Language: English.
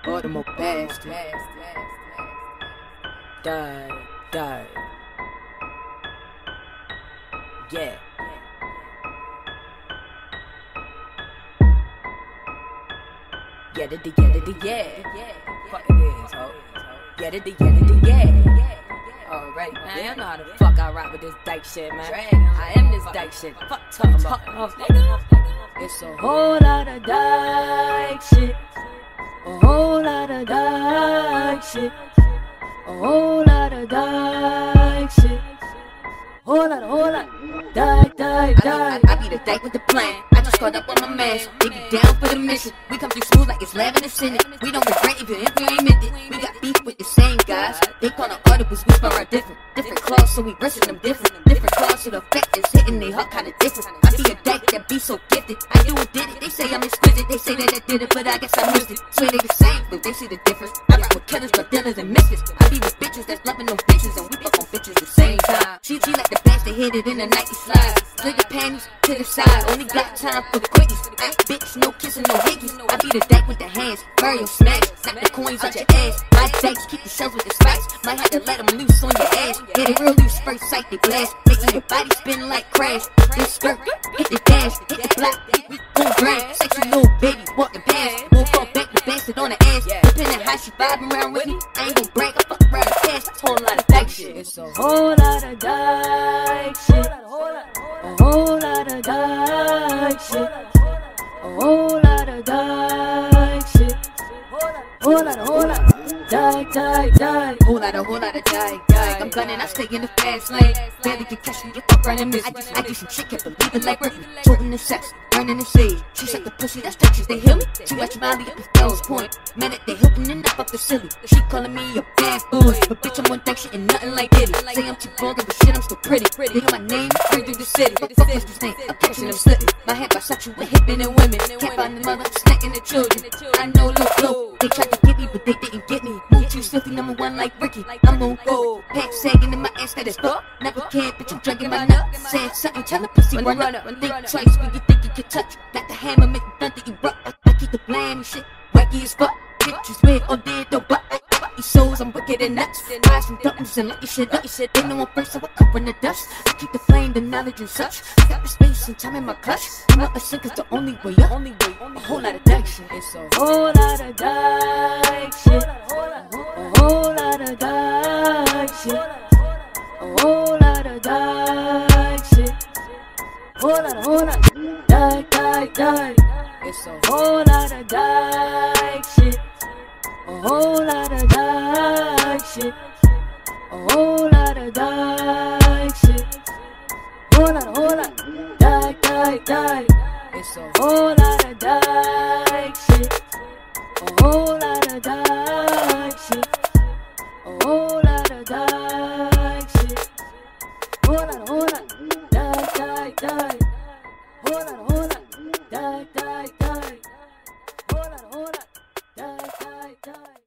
Baltimore Bastard DaRealestDyke. Yeah. Yeah. Fuck it is, ho. Yeah. Alright, man, I know how the fuck I rock with this dyke shit, man. I am this dyke shit. Fuck talking about, nigga. It's a whole lot of dyke shit. A whole lot of dyke shit. A whole lot of dyke shit. Whole lot. Dyke. I be the dyke with the plan. I just caught up on my mans. They be down for the mission. We come through smooth like it's lab in the Senate. We don't regret even if we ain't meant it. We got beef with the same guys. They call the audibles, we spell our different claws, so we rinsing them different claws, so the effect is hitting they heart kinda different. I be a dyke that be so gifted. I do it, did it. They say I'm exquisite. They say that I did it, but I guess I missed it. Swear they the same, but they see the difference. I rock with killers, but dealers and misfits. I be with bitches that's loving them bitches, and we fuck on bitches the same time. She like the bass, they hit it in the Nike slides. Split the panties to the side, only got time for the quickies. Bitch, no kissing, no hickeys. I be the dyke with the hands, Mario smash, knock the coins out your ass. My dykes keep the shells with the spikes. Might have to let them loose on your ass. Yeah, they real loose, first sight they blast, making your body spin like crash. This skirt, hit the dash, hit the block, we gon' grind. Sexy little baby walking past, won't fall back with bastard on the ass. Depending how she vibing around with me, I ain't gon' brag, I fuck around the cash. That's a whole lot of dyke shit. It's a whole lot of dyke shit. A whole lot of dyke shit. A whole lot of dyke shit. Whole lot. Dyke. Whole lot of dyke. I'm gunning, I stay in the fast lane. Barely can catch me, you fuck right and miss. I get some shit, kept believing like Ricky. Toting the sex, burning the sage. She suck the pussy, that's Texas, they heal me. Too much Molly up the Fells Point. Man, they hilting and up the silly. She calling me a bad boy, but bitch, I'm on dyke shit and nothing like Diddy. Say I'm too vulgar, but shit, I'm still pretty. They know my name, free through the city. Fuck what's this name? I'm catching them slipping. My head bisexual with hippin' and women. Can't find the mother, snacking the children. I know Lil Flo, they tried to get me, but they didn't get me. Move too swiftly, #1 like Ricky. I'm on go, pants sagging in my ass, that is fuck. Never cared, bitch, I'm dragging my nut. Saying something, tell the pussy run up. Think twice when you think you can touch. Got the hammer, make the thunder erupt. I keep the blame shit, wacky as fuck. Bitches weird or dead, though, but these souls, I'm wicked and nuts. Rise from darkness and light your shit up. They know I'm first, so I come from the dust. I keep the flame, the knowledge and such. I got the space and time in my clutch. I'm not a sinker's the only way up. A whole lot of dyke shit. It's a whole lot of dyke shit. A whole lot of dyke shit. A whole lot of dyke shit. Whole lot. Dyke. It's a whole lot of dyke shit. A whole lot of dyke shit. A whole lot of dyke shit. Whole lot. Dyke. It's a whole lot of dyke shit. A whole lot of dyke shit. A whole lot of dyke shit. Whole lot.